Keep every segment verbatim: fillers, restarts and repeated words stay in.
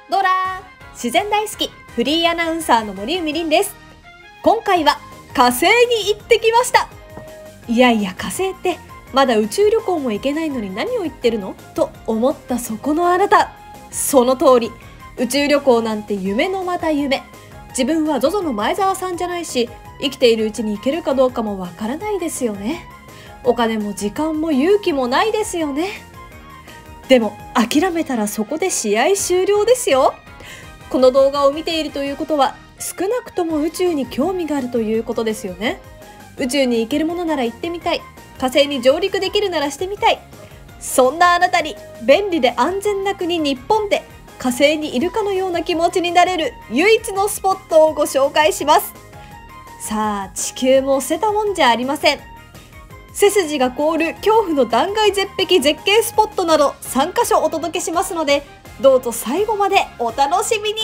ドラー自然大好きフリーアナウンサーの森海凛です。今回は火星に行ってきました。いやいや火星ってまだ宇宙旅行も行けないのに何を言ってるのと思ったそこのあなた、その通り、宇宙旅行なんて夢のまた夢。自分は ゾゾ の前澤さんじゃないし、生きているうちに行けるかどうかもわからないですよね。お金も時間も勇気もないですよね。でも諦めたらそこで試合終了ですよ。この動画を見ているということは少なくとも宇宙に興味があるということですよね。宇宙に行けるものなら行ってみたい、火星に上陸できるならしてみたい。そんなあなたに便利で安全な国日本で火星にいるかのような気持ちになれる唯一のスポットをご紹介します。さあ地球も捨てたもんじゃありません。背筋が凍る恐怖の断崖絶壁絶景スポットなどさんかしょお届けしますので、どうぞ最後までお楽しみに。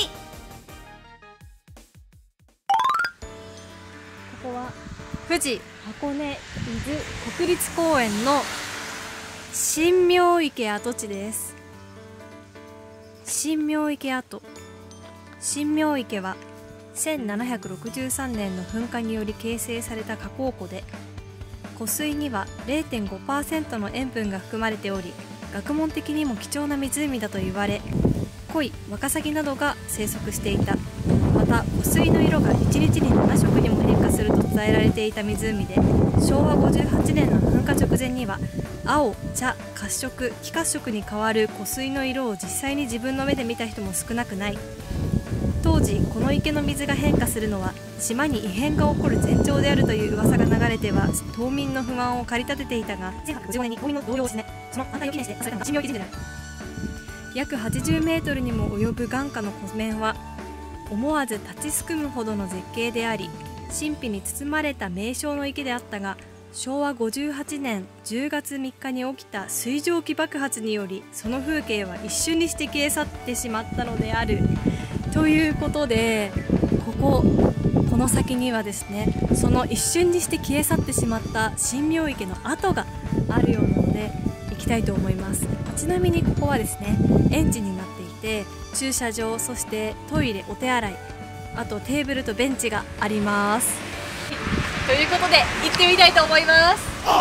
ここは富士箱根伊豆国立公園の神明池跡地です。神明池跡。神明池はせんななひゃくろくじゅうさんねんの噴火により形成された火口湖で、湖水には れいてんごパーセント の塩分が含まれており、学問的にも貴重な湖だと言われ、鯉、ワカサギなどが生息していた。また湖水の色がいちにちにななしょくにも変化すると伝えられていた湖で、しょうわごじゅうはちねんの噴火直前には青、茶、褐色、黄褐色に変わる湖水の色を実際に自分の目で見た人も少なくない。当時この池の水が変化するのは島に異変が起こる前兆であるという噂が流れては島民の不満を駆り立てていたが、せんはっぴゃくごじゅうごねんに島民の動揺を鎮め、その反対を記念してされたのが神明池神社である。約はちじゅうメートルにも及ぶ眼下の湖面は思わず立ちすくむほどの絶景であり、神秘に包まれた名勝の池であったが、しょうわごじゅうはちねんじゅうがつみっかに起きた水蒸気爆発によりその風景は一瞬にして消え去ってしまったのである。ということで、こここの先にはですね、その一瞬にして消え去ってしまった神明池の跡があるようなので行きたいと思います。ちなみにここはですね、園児になっていて、駐車場、そしてトイレ、お手洗い、あとテーブルとベンチがあります。ということで行ってみたいと思います。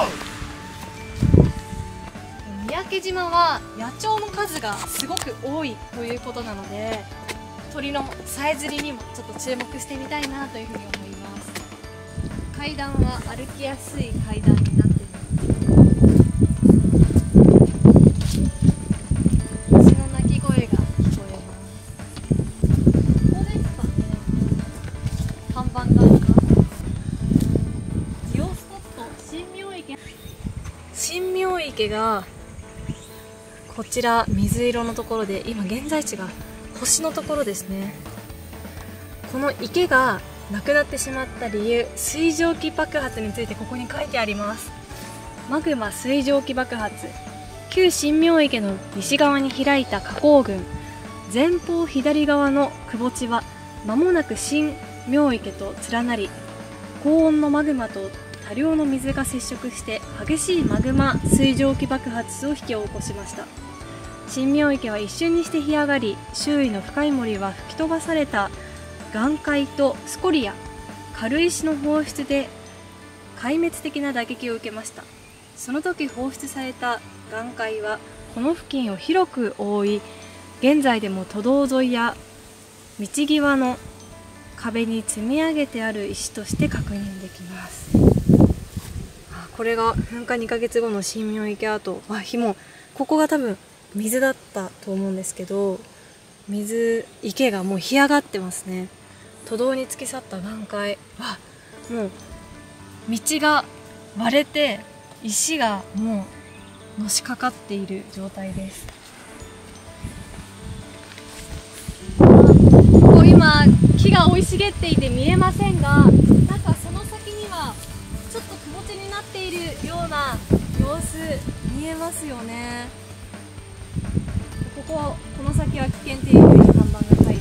三宅島は野鳥の数がすごく多いということなので、鳥のさえずりにもちょっと注目してみたいなというふうに思います。階段は歩きやすい階段になっています。虫の鳴き声が聞こえます。ここですかね。看板があります。ジオスポット神明池。神明池がこちら水色のところで、今現在地が星のところですね。この池がなくなってしまった理由、水蒸気爆発についてここに書いてあります。マグマ水蒸気爆発。旧神明池の西側に開いた火口群、前方左側の窪地は間もなく神明池と連なり、高温のマグマと多量の水が接触して激しいマグマ水蒸気爆発を引き起こしました。神明池は一瞬にして干上がり、周囲の深い森は吹き飛ばされた岩塊とスコリア、軽石の放出で壊滅的な打撃を受けました。その時放出された岩塊はこの付近を広く覆い、現在でも都道沿いや道際の壁に積み上げてある石として確認できます。これが噴火にかげつごの神明池跡。あ、火もここが多分水だったと思うんですけど、水池がもう干上がってますね。都道に突き去った岩塊はもう道が割れて石がもうのしかかっている状態です。ここ今木が生い茂っていて見えませんが、なんかその先にはちょっとくぼ地になっているような様子見えますよね。ここはこの先は危険っていうふうに看板が書いてあり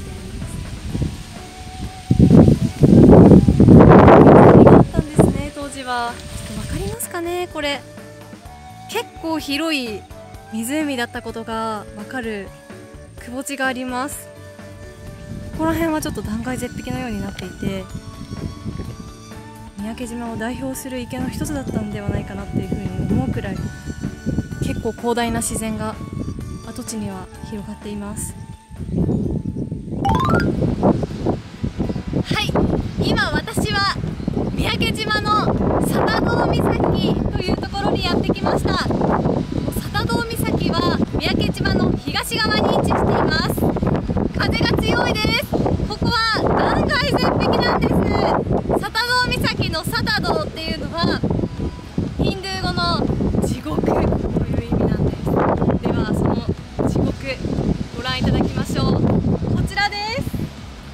ます。何があったんですね、当時は。ちょっと分かりますかね、これ。結構広い湖だったことが分かるくぼ地があります。 こら辺はちょっと断崖絶壁のようになっていて、三宅島を代表する池の一つだったんではないかなっていうふうに思うくらい、結構広大な自然が跡地には広がっています。 はい、今私は三宅島の佐多堂岬というところにやってきました。佐多堂岬は三宅島の東側に位置しています。風が強いです。ここは断崖絶壁なんです。佐多堂岬の佐多堂っていうのはヒンドゥー語の地獄という意味なんです。ではその地獄ご覧いただきましょう。こちらです。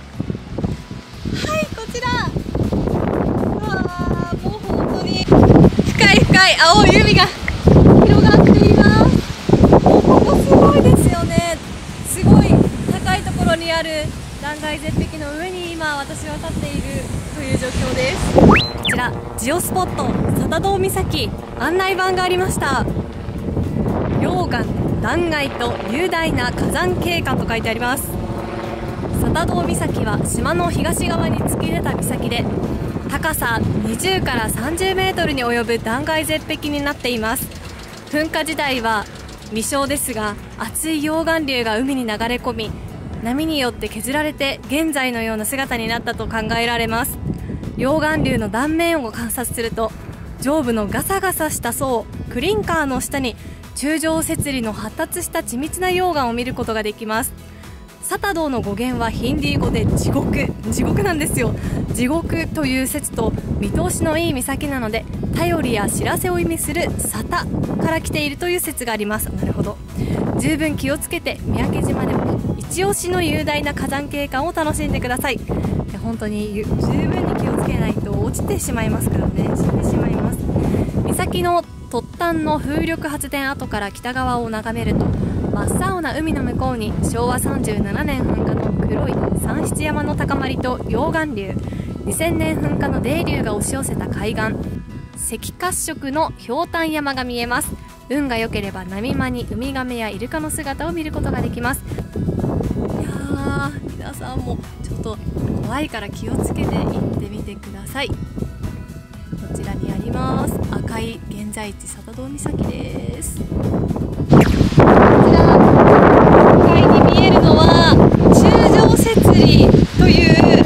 はい、こちら。うわー、もう本当に深い深い青い海が広がっています。もうここすごいですよね。すごい高いところにある断崖絶壁の上に今私は立っているという状況です。こちらジオスポット佐多堂岬案内板がありました。溶岩断崖と雄大な火山景観と書いてあります。佐多堂岬は島の東側に突き出た岬で、高さにじゅうからさんじゅうメートルに及ぶ断崖絶壁になっています。噴火時代は未詳ですが、熱い溶岩流が海に流れ込み、波によって削られて現在のような姿になったと考えられます。溶岩流の断面を観察すると、上部のガサガサした層クリンカーの下に柱状節理の発達した緻密な溶岩を見ることができます。佐多堂の語源はヒンディー語で地獄、地獄なんですよ。地獄という説と見通しのいい岬なので、頼りや知らせを意味する沙汰から来ているという説があります。なるほど。十分気をつけて三宅島でも一押しの雄大な火山景観を楽しんでください。本当に十分に気をつけないと落ちてしまいますからね、死んでしまいます。岬の突端の風力発電跡から北側を眺めると、真っ青な海の向こうにしょうわさんじゅうななねん噴火の黒い三七山の高まりと溶岩流、にせんねん噴火の泥流が押し寄せた海岸、赤褐色のひょうたん山が見えます。運が良ければ波間にウミガメやイルカの姿を見ることができます。いやー、皆さんもちょっと怖いから気をつけて行ってみてください。こちらにあります赤い現在地佐多堂岬です。こちら向かいに見えるのは柱状節理という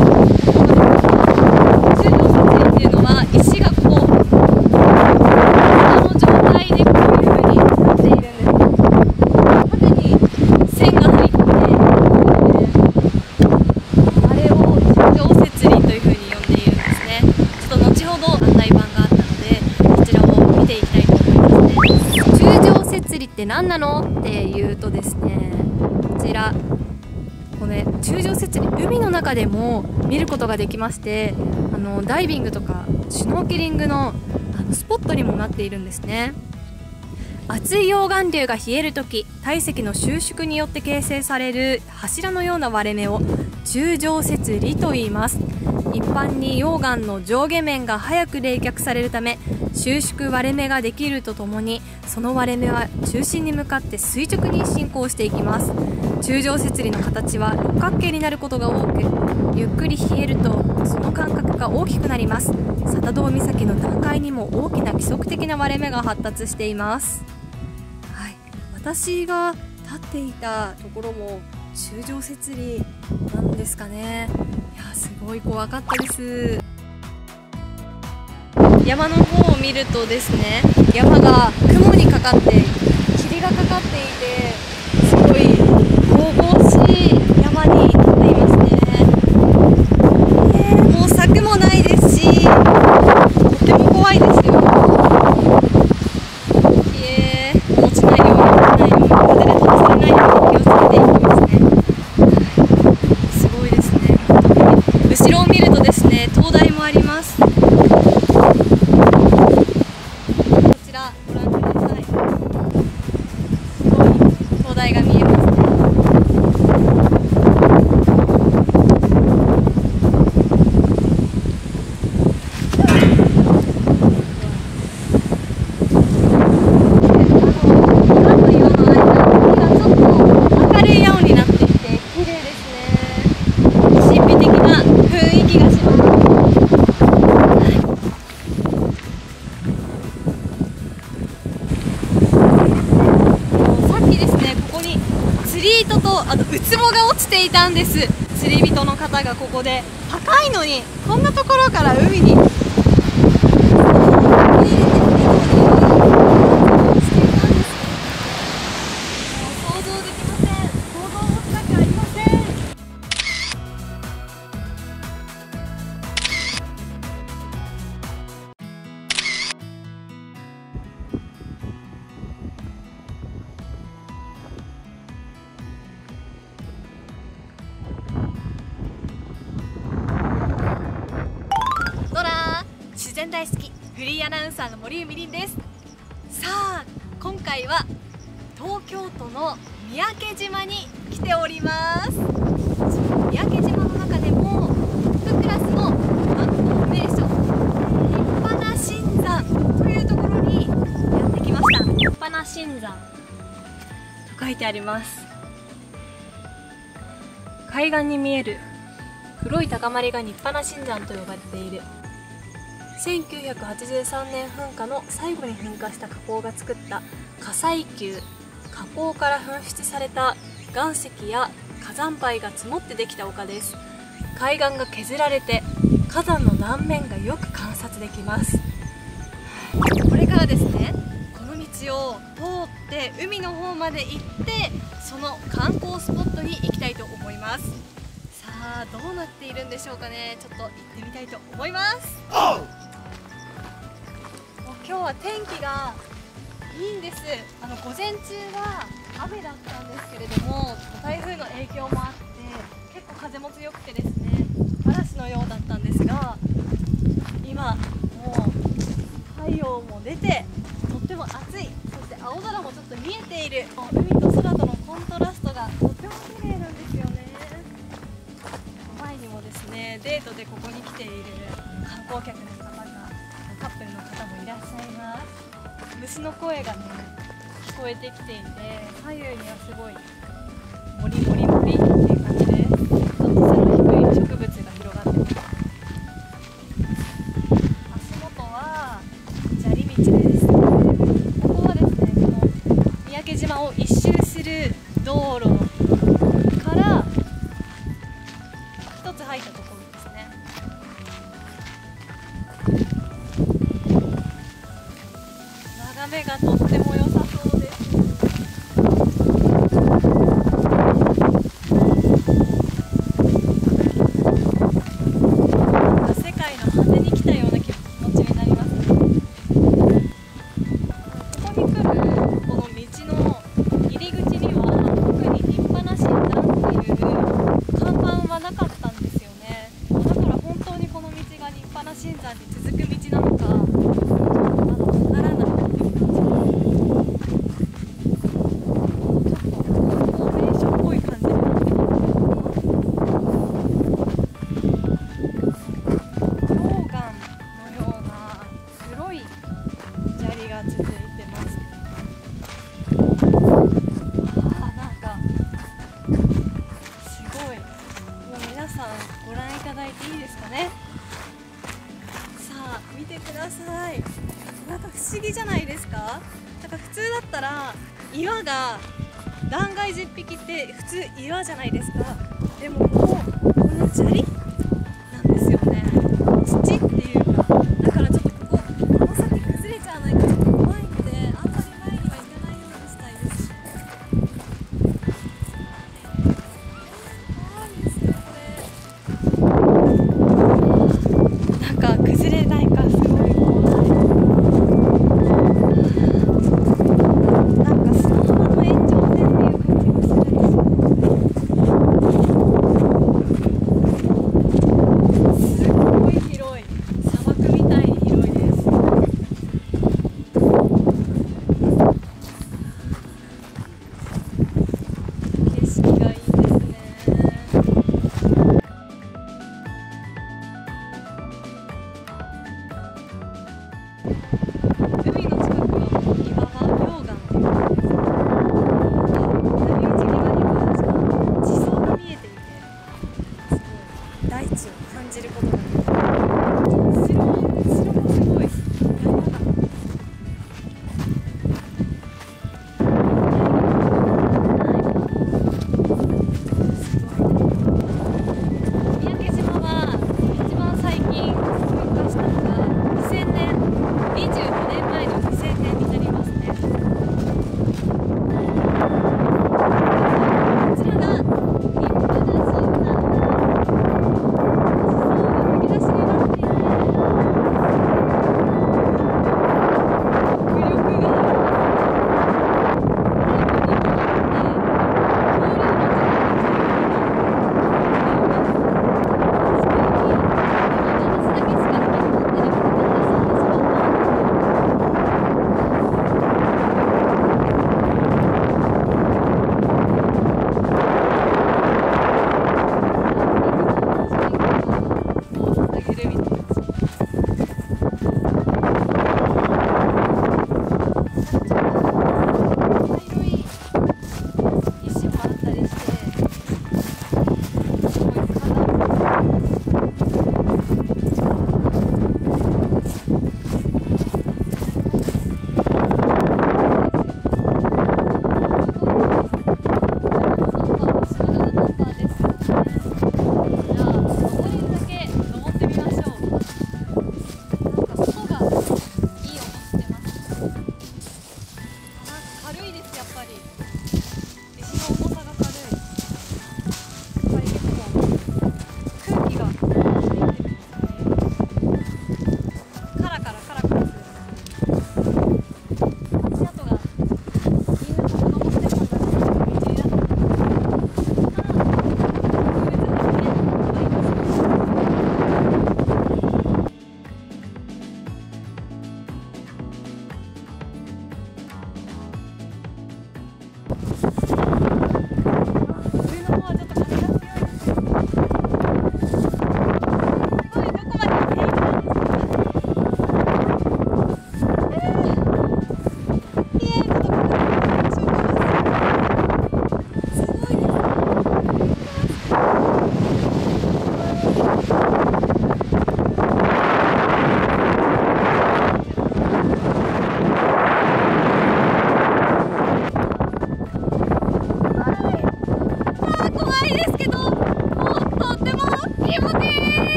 柱状節理っていうのは石がこうこの状態でこういう風になっているんです。縦に線が入ってあれを柱状節理という風に呼んでいるんですね。ちょっと後ほど案内板があったのでこちらを見ていきたいと思いますね。柱状節理って何なのっていうとですね、こちらこのね、柱状節理海の中でも見ることができまして、あのダイビングとかシュノーケリングの、あのスポットにもなっているんですね。熱い溶岩流が冷えるとき、体積の収縮によって形成される柱のような割れ目を柱状節理と言います。一般に溶岩の上下面が早く冷却されるため、収縮割れ目ができるとともに、その割れ目は中心に向かって垂直に進行していきます。柱状節理の形は六角形になることが多く、ゆっくり冷えるとその間隔が大きくなります。佐多堂岬の断崖にも大きな規則的な割れ目が発達しています。はい、私が立っていたところも柱状節理なんですかね。いや、すごい怖かったです。山の方を見るとですね、山が雲にかかって霧がかかっていて、すごい神々しい山になっていますね。えー、もう柵もないですし、とても怖いですよ。えー、落ちないように落ちないように風で飛ばされないように気をつけていきますね。すごいですね。後ろを見るとですね、灯台もあります。こちらご覧ください。すごいあとウツボが落ちていたんです。釣り人の方がここで高いのにこんなところから海に入れて自然大好きフリーアナウンサーの森由美凛です。さあ今回は東京都の三宅島に来ております。三宅島の中でもトップクラスの観光名所、立派な新山というところにやってきました。立派な新山と書いてあります。海岸に見える黒い高まりが日派な新山と呼ばれている。せんきゅうひゃくはちじゅうさんねん噴火の最後に噴火した火口が作った火砕球、火口から噴出された岩石や火山灰が積もってできた丘です。海岸が削られて火山の断面がよく観察できます。これからですね、この道を通って海の方まで行ってその観光スポットに行きたいと思います。さあどうなっているんでしょうかね。ちょっと行ってみたいと思います。今日は天気がいいんです。あの午前中は雨だったんですけれども、台風の影響もあって結構風も強くてですね、嵐のようだったんですが、今もう太陽も出てとっても暑い、そして青空もちょっと見えている。海と空とのコントラストがとっても綺麗なんですよね。前にもですね、デートでここに来ている観光客の方が、カップルの方もいらっしゃいます。虫の声がね聞こえてきていて、左右にはすごいモリモリモリっていう感じで、ちょっと背の低い植物が広がってます。足元は砂利道です。ここはですね、この三宅島を一周する道路から一つ入ったところですね。眺めがとっても良さそうです。世界の果てに来たような気持ちになります。ここに来るこの道の入り口には特に立派な新山っていう看板はなかったんですよね。だから本当にこの道が立派な新山に続く道なのかまだわからない。ご覧いただいていいですかね。さあ見てください。なんか不思議じゃないですか。なんか普通だったら岩が断崖絶壁って普通岩じゃないですか。でももうこの砂利なんですよね。土っていうか、だからちょっとこここの先崩れちゃわないかちょっと怖いので、あんまり前には行かないようにしたいです。崩れないかすごい怖い。なんか砂浜の延長線っていう感じがするんですよ。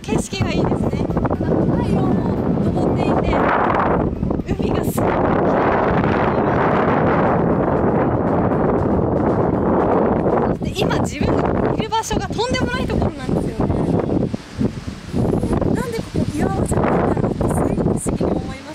景色がいいですね。太陽も昇っていて海がすごい綺麗。そして今自分がいる場所がとんでもないところなんですよね。なんでここ岩場じゃないんだろうってすごい不思議に思います。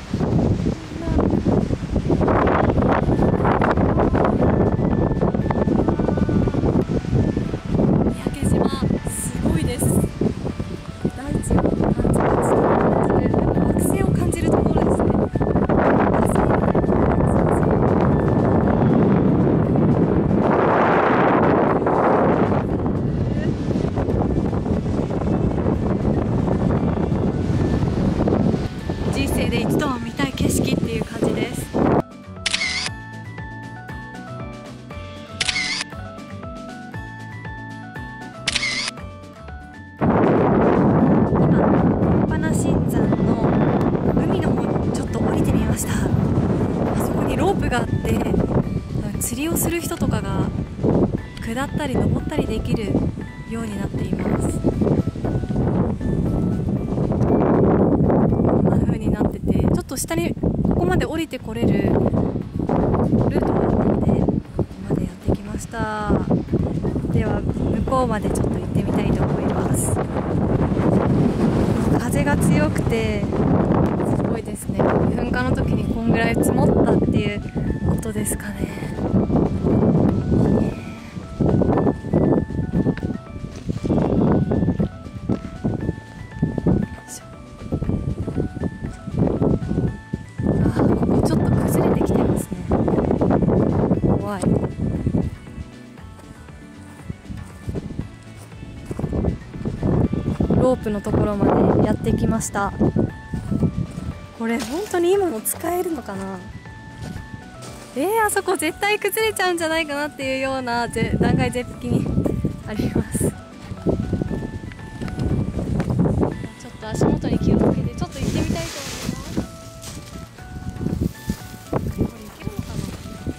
人生で一度は見たい景色っていう感じです。今、立派な新山の海の方にちょっと降りてみました。あそこにロープがあって、釣りをする人とかが下ったり登ったりできるようになっています。ちょっと下にここまで降りてこれるルートがあったので、ここまでやってきました。では向こうまでちょっと行ってみたいと思います。風が強くてすごいですね。噴火の時にこんぐらい積もったっていうことですかね。ロープのところまでやってきました。これ本当に今も使えるのかな。えー、あそこ絶対崩れちゃうんじゃないかなっていうような断崖絶壁にあります。ちょっと足元に気をつけてちょっと行ってみたいと思います。これ行けるのかな。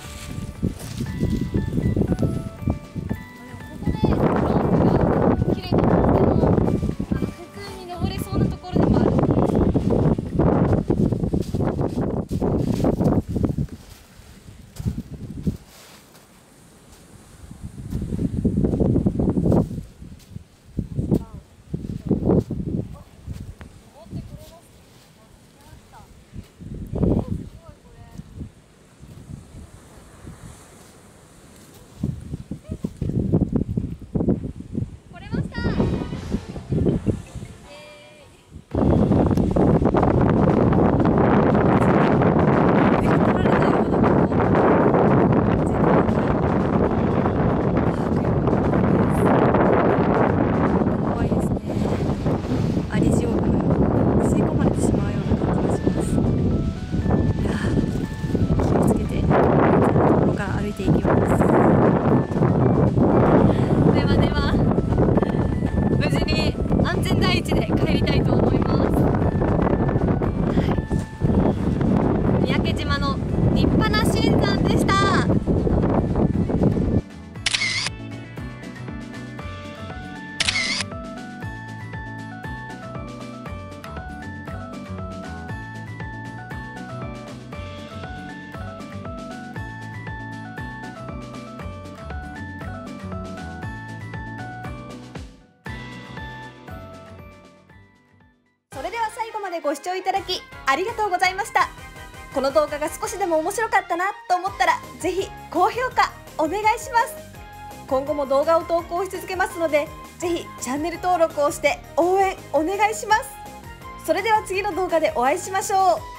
それでは最後までご視聴いただきありがとうございました。この動画が少しでも面白かったなと思ったら、ぜひ高評価お願いします。今後も動画を投稿し続けますので、ぜひチャンネル登録をして応援お願いします。それでは次の動画でお会いしましょう。